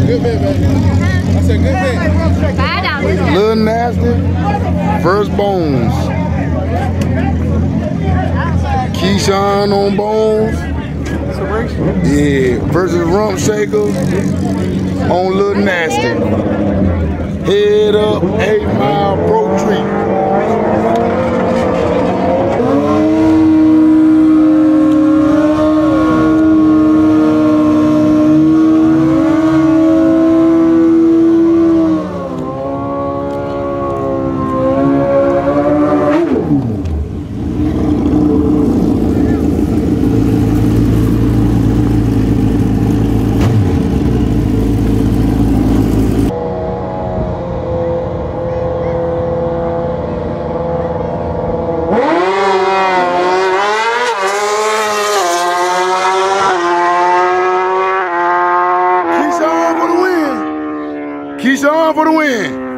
Good man, baby. I said good man. Little Nasty versus Bones. Keyshawn on Bones. Yeah, versus Rump Shakers on Little Nasty. Head up, 8 Mile Pro Treat. Keyshawn for the win.